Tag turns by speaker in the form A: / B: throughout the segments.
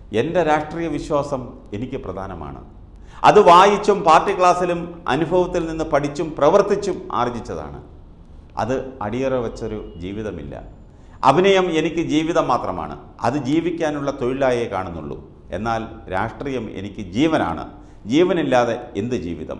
A: എൻ്റെ രാഷ്ട്രീയ വിശ്വാസം എനിക്ക് പ്രധാനമാണ്. അത് വായിച്ചും പാർട്ടി ക്ലാസ്സിലും അനുഭവത്തിൽ നിന്ന് പഠിച്ചും പ്രവർത്തിച്ചും ആർജിച്ചതാണ്. അത് അടിയറ വെച്ചൊരു ജീവിതമില്ല. അഭിനയം എനിക്ക് ജീവിതം മാത്രമാണ്. അത് ജീവിക്കാനുള്ള തൊഴിലായേ കാണുന്നുള്ളൂ. എന്നാൽ രാഷ്ട്രീയം എനിക്ക് ജീവനാണ്. ജീവനില്ലാതെ എന്ത് ജീവിതം?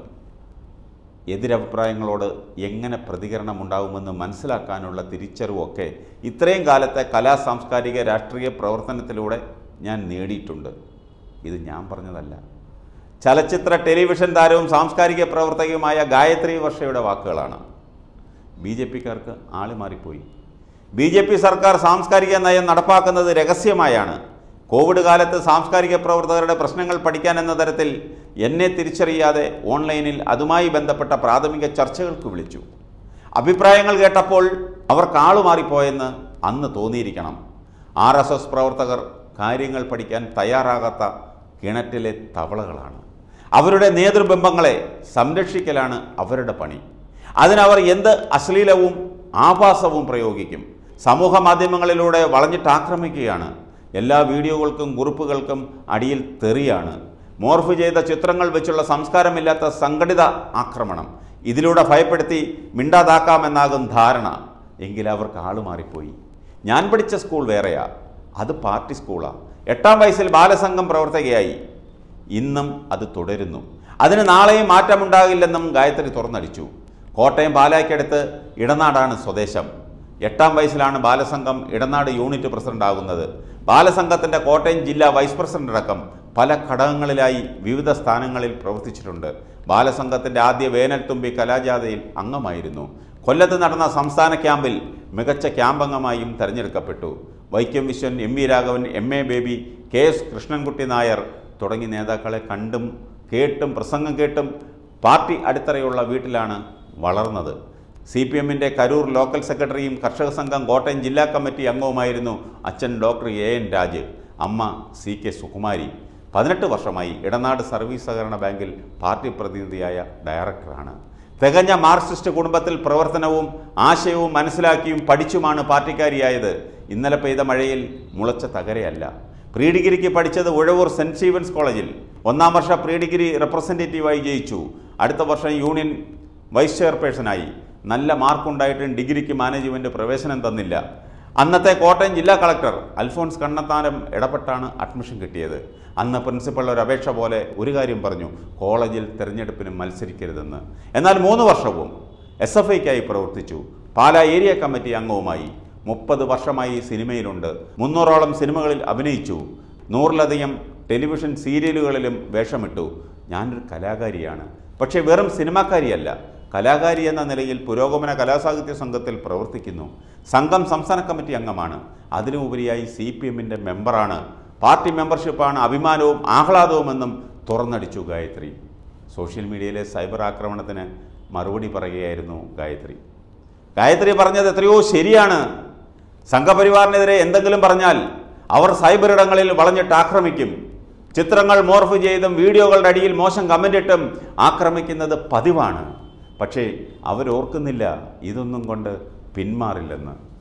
A: എതിരഭിപ്രായങ്ങളോട് എങ്ങനെ പ്രതികരണമുണ്ടാകുമെന്ന് മനസ്സിലാക്കാനുള്ള തിരിച്ചറിവൊക്കെ ഇത്രയും കാലത്തെ സാംസ്കാരിക രാഷ്ട്രീയ പ്രവർത്തനത്തിലൂടെ ഞാൻ നേടിയിട്ടുണ്ട്. ഇത് ഞാൻ പറഞ്ഞതല്ല. ചലച്ചിത്ര ടെലിവിഷൻ താരവും സാംസ്കാരിക പ്രവർത്തകയുമായ ഗായത്രി വർഷയുടെ വാക്കുകളാണ്. BJPക്കാർക്ക് ആളി മാറിപ്പോയി. BJP സർക്കാർ സാംസ്കാരിക നയം നടപ്പാക്കുന്നത് രഹസ്യമായാണ്. കോവിഡ് കാലത്ത് സാംസ്കാരിക പ്രവർത്തകരുടെ പ്രശ്നങ്ങൾ പഠിക്കാൻ എന്ന തരത്തിൽ എന്നെ തിരിച്ചറിയാതെ ഓൺലൈനിൽ അതുമായി ബന്ധപ്പെട്ട പ്രാഥമിക ചർച്ചകൾക്ക് വിളിച്ചു. അഭിപ്രായങ്ങൾ കേട്ടപ്പോൾ അവർക്ക് ആളുമാറിപ്പോയെന്ന് അന്ന് തോന്നിയിരിക്കണം. RSS പ്രവർത്തകർ കാര്യങ്ങൾ പഠിക്കാൻ തയ്യാറാകാത്ത കിണറ്റിലെ തവളകളാണ്. അവരുടെ നേതൃബിംബങ്ങളെ സംരക്ഷിക്കലാണ് അവരുടെ പണി. അതിനവർ എന്ത് അശ്ലീലവും ആഭാസവും പ്രയോഗിക്കും. സമൂഹ മാധ്യമങ്ങളിലൂടെ വളഞ്ഞിട്ട് ആക്രമിക്കുകയാണ്. എല്ലാ വീഡിയോകൾക്കും കുറിപ്പുകൾക്കും അടിയിൽ തെറിയാണ്. മോർഫ് ചെയ്ത ചിത്രങ്ങൾ വെച്ചുള്ള സംസ്കാരമില്ലാത്ത സംഘടിത ആക്രമണം. ഇതിലൂടെ ഭയപ്പെടുത്തി മിണ്ടാതാക്കാമെന്നാകും ധാരണ. എങ്കിൽ അവർക്ക് ആളുമാറിപ്പോയി. ഞാൻ പഠിച്ച സ്കൂൾ വേറെയാ. അത് പാർട്ടി സ്കൂളാണ്. 8ാം വയസ്സിൽ ബാലസംഘം പ്രവർത്തകയായി. ഇന്നും അത് തുടരുന്നു. അതിന് നാളെയും മാറ്റമുണ്ടാകില്ലെന്നും ഗായത്രി തുറന്നടിച്ചു. കോട്ടയം പാലായ്ക്കടുത്ത് ഇടനാടാണ് സ്വദേശം. 8ാം വയസ്സിലാണ് ബാലസംഘം ഇടനാട് യൂണിറ്റ് പ്രസിഡന്റാകുന്നത്. ബാലസംഘത്തിൻ്റെ കോട്ടയം ജില്ലാ വൈസ് പ്രസിഡന്റ് അടക്കം പല ഘടകങ്ങളിലായി വിവിധ സ്ഥാനങ്ങളിൽ പ്രവർത്തിച്ചിട്ടുണ്ട്. ബാലസംഘത്തിൻ്റെ ആദ്യ വേനൽത്തുമ്പി കലാജാഥയിൽ അംഗമായിരുന്നു. കൊല്ലത്ത് നടന്ന സംസ്ഥാന ക്യാമ്പിൽ മികച്ച ക്യാമ്പംഗമായും തെരഞ്ഞെടുക്കപ്പെട്ടു. Vaikom Viswan, MV Raghavan, MA Baby, KS Krishnankutty Nair തുടങ്ങി നേതാക്കളെ കണ്ടും കേട്ടും പ്രസംഗം കേട്ടും പാർട്ടി അടിത്തറയുള്ള വീട്ടിലാണ് വളർന്നത്. CPMൻ്റെ കരൂർ ലോക്കൽ സെക്രട്ടറിയും കർഷക സംഘം കോട്ടയം ജില്ലാ കമ്മിറ്റി അംഗവുമായിരുന്നു അച്ഛൻ ഡോക്ടർ AN രാജ്, അമ്മ CK സുകുമാരി. 18 വർഷമായി ഇടനാട് സർവീസ് സഹകരണ ബാങ്കിൽ പാർട്ടി പ്രതിനിധിയായ ഡയറക്ടറാണ്. തികഞ്ഞ മാർക്സിസ്റ്റ് കുടുംബത്തിൽ പ്രവർത്തനവും ആശയവും മനസ്സിലാക്കിയും പഠിച്ചുമാണ് പാർട്ടിക്കാരിയായത്. ഇന്നലെ പെയ്ത മഴയിൽ മുളച്ച തകരയല്ല. പ്രീ ഡിഗ്രിക്ക് പഠിച്ചത് ഉഴവൂർ സെൻറ്റ് സ്റ്റീവൻസ് കോളേജിൽ. 1ാം വർഷ പ്രീ ഡിഗ്രി റെപ്രസെൻറ്റേറ്റീവായി ജയിച്ചു. അടുത്ത വർഷം യൂണിയൻ വൈസ് ചെയർപേഴ്സണായി. നല്ല മാർക്കുണ്ടായിട്ടും ഡിഗ്രിക്ക് മാനേജ്മെൻറ്റ് പ്രവേശനം തന്നില്ല. അന്നത്തെ കോട്ടയം ജില്ലാ കളക്ടർ അൽഫോൺസ് കണ്ണത്താനം ഇടപെട്ടാണ് അഡ്മിഷൻ കിട്ടിയത്. അന്ന് പ്രിൻസിപ്പൽ ഒരു അപേക്ഷ പോലെ ഒരു കാര്യം പറഞ്ഞു: കോളേജിൽ തിരഞ്ഞെടുപ്പിന് മത്സരിക്കരുതെന്ന്. എന്നാൽ 3 വർഷവും SFIക്കായി പ്രവർത്തിച്ചു. Pala area committee അംഗവുമായി. 30 വർഷമായി സിനിമയിലുണ്ട്. 300ഓളം സിനിമകളിൽ അഭിനയിച്ചു. 100ലധികം ടെലിവിഷൻ സീരിയലുകളിലും വേഷമിട്ടു. ഞാനൊരു കലാകാരിയാണ്. പക്ഷേ വെറും സിനിമാക്കാരിയല്ല. കലാകാരി എന്ന നിലയിൽ പുരോഗമന കലാസാഹിത്യ സംഘത്തിൽ പ്രവർത്തിക്കുന്നു. സംഘം സംസ്ഥാന കമ്മിറ്റി അംഗമാണ്. അതിനുപരിയായി CPMൻ്റെ മെമ്പറാണ്. പാർട്ടി മെമ്പർഷിപ്പാണ് അഭിമാനവും ആഹ്ലാദവുമെന്നും തുറന്നടിച്ചു ഗായത്രി. സോഷ്യൽ മീഡിയയിലെ സൈബർ ആക്രമണത്തിന് മറുപടി പറയുകയായിരുന്നു ഗായത്രി. ഗായത്രി പറഞ്ഞത് എത്രയോ ശരിയാണ്. സംഘപരിവാറിനെതിരെ എന്തെങ്കിലും പറഞ്ഞാൽ അവർ സൈബർ ഇടങ്ങളിൽ വളഞ്ഞിട്ട് ആക്രമിക്കും. ചിത്രങ്ങൾ മോർഫ് ചെയ്തും വീഡിയോകളുടെ അടിയിൽ മോശം കമൻ്റിട്ടും ആക്രമിക്കുന്നത് പതിവാണ്. പക്ഷേ അവരോർക്കുന്നില്ല ഇതൊന്നും കൊണ്ട് പിന്മാറില്ലെന്ന്.